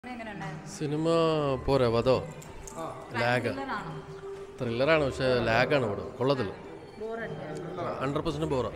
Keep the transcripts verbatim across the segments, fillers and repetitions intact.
cinema പോരാ വധോ lag ത്രില്ലറാണ് പക്ഷെ ലാഗാണ് ഇവിടെ കൊള്ളത്തില്ല ഹൺഡ്രഡ് പെർസെന്റ് ബോറാ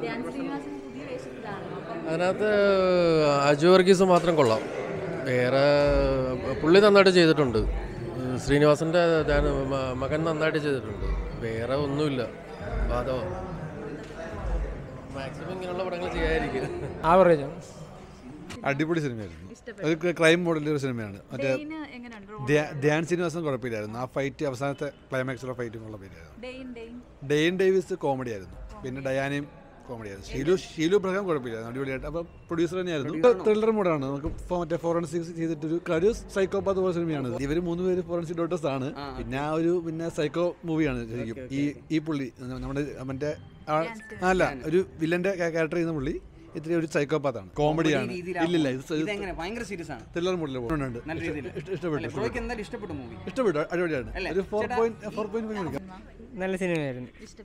അതിനകത്ത് അജു വർഗീസ് മാത്രം കൊള്ളാം വേറെ പുള്ളി നന്നായിട്ട് ചെയ്തിട്ടുണ്ട് ശ്രീനിവാസൻ്റെ മകൻ നന്നായിട്ട് ചെയ്തിട്ടുണ്ട് വേറെ ഒന്നുമില്ല വധോ മാക്സിമം ഇങ്ങനെയുള്ള പടങ്ങൾ ചെയ്യാതിരിക്കും ആവറേജ് അടിപൊളി സിനിമയായിരുന്നു ഒരു ക്രൈം മോഡലിൻ്റെ ഒരു സിനിമയാണ് മറ്റേ ധ്യാൻ ശ്രീനിവാസൻ കുഴപ്പമില്ലായിരുന്നു ആ ഫൈറ്റ് അവസാനത്തെ ക്ലൈമാക്സിലുള്ള ഫൈറ്റും ഉള്ള പേരായിരുന്നു ഡെയിൻ ഡേവിസ് കോമഡി ആയിരുന്നു പിന്നെ ഡയാനയും കോമഡി ആയിരുന്നു ഷീലു ഷീലു പ്രകാരം കുഴപ്പമില്ലായിരുന്നു അടിപൊളിയായിട്ട് അപ്പം പ്രൊഡ്യൂസർ തന്നെയായിരുന്നു ത്രില്ലർ മോഡാണ് നമുക്ക് ഇപ്പോൾ മറ്റേ ഫോറൻസിക്സ് ചെയ്തിട്ടൊരു ഒരു സൈക്കോപാത്ത് പോലെ സിനിമയാണ് ഇവർ മൂന്ന് പേര് ഫോറൻസിക് ഡോക്ടേഴ്സ് ആണ് പിന്നെ ആ ഒരു പിന്നെ സൈക്കോ മൂവിയാണ് ശരിക്കും ഈ ഈ പുള്ളി നമ്മുടെ മറ്റേ അല്ല ഒരു വില്ലന്റെ ക്യാരക്ടർ ചെയ്യുന്ന പുള്ളി ഇത്ര ഒരു സൈക്കോപാത്താണ് കോമഡിയാണ് ഇല്ലില്ല ത്രില്ലർ മോഡലുണ്ട് ഇഷ്ടപ്പെട്ടു ഇഷ്ടപ്പെട്ടു അടിപൊളിയാണ് ഒരു ഫോർ പോയിന്റ് ഫോർ പോയിന്റ് നല്ല സിനിമയായിരുന്നു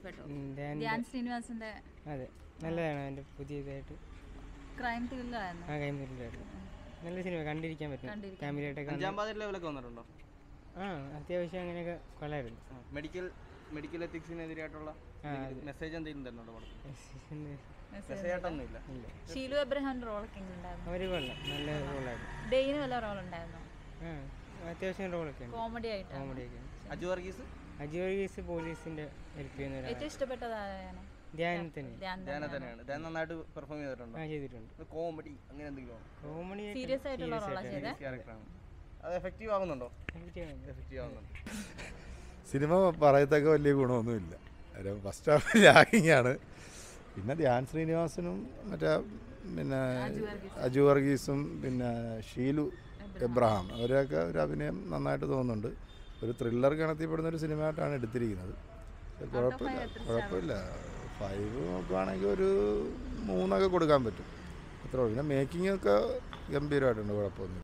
അതെ നല്ലതാണ് അതിന്റെ പുതിയതായിട്ട് ക്രൈം ത്രില്ലറായിരുന്നു ആ ക്രൈം ത്രില്ലറായിരുന്നു നല്ല സിനിമ കണ്ടിരിക്കാൻ പറ്റും ഫാമിലിയായിട്ടൊക്കെ വന്നിട്ടുണ്ടോ ആ അത്യാവശ്യം അങ്ങനെയൊക്കെ കൊള്ളായിരുന്നു മെഡിക്കൽ മെഡിക്കൽ എത്തിക്സിനെതിരായിട്ടുള്ള മെസ്സേജ് എന്തെങ്കിലും തരുന്നുണ്ടോ മെസ്സേജായിട്ടൊന്നുമില്ല ഷീലു എബ്രഹാമിന്റെ റോളൊക്കെ ഉണ്ടായിരുന്നു അവര് കൊള്ളാം നല്ല റോളായിരുന്നു ഡെയിന് വല്ല റോൾ ഉണ്ടായിരുന്നു അത്യാവശ്യം റോളൊക്കെ കോമഡി ആയിട്ട് കോമഡിയൊക്കെ അജു വർഗീസ് അജു വർഗീസ് പോലീസിന്റെ ഹെൽപ്പ് ചെയ്യുന്ന ഏറ്റവും ഇഷ്ടപ്പെട്ടതാണ് ധ്യാൻ തന്നെ ധ്യാന തന്നെയാണ് ധ്യാൻ നന്നായിട്ട് പെർഫോം ചെയ്തിട്ടുണ്ട് ആ ചെയ്തിട്ടുണ്ട് കോമഡി അങ്ങനെ എന്തെങ്കിലും കോമഡി സീരിയസ് ആയിട്ടുള്ള റോളാണ് ചെയ്തത് ക്യാരക്ടറാണ് അത് എഫക്റ്റീവ് ആകുന്നുണ്ടോ എഫക്റ്റീവ് ആകുന്നുണ്ട് സിനിമ പറയത്തക്ക വലിയ ഗുണമൊന്നുമില്ല കാര്യം ഫസ്റ്റ് ഹാഫ് ലാഗിങ് ആണ് പിന്നെ ധ്യാൻ ശ്രീനിവാസനും മറ്റേ പിന്നെ അജു വർഗീസും പിന്നെ ഷീലു എബ്രഹാം അവരൊക്കെ ഒരു അഭിനയം നന്നായിട്ട് തോന്നുന്നുണ്ട് ഒരു ത്രില്ലർ ഗണത്തിൽപ്പെടുന്ന ഒരു സിനിമയായിട്ടാണ് എടുത്തിരിക്കുന്നത് കുഴപ്പമില്ല കുഴപ്പമില്ല ഫൈവ് നോക്കുകയാണെങ്കിൽ ഒരു മൂന്നൊക്കെ കൊടുക്കാൻ പറ്റും അത്രേ ഉള്ളൂ പിന്നെ മേക്കിംഗ് ഒക്കെ ഗംഭീരമായിട്ടുണ്ട് കുഴപ്പമൊന്നും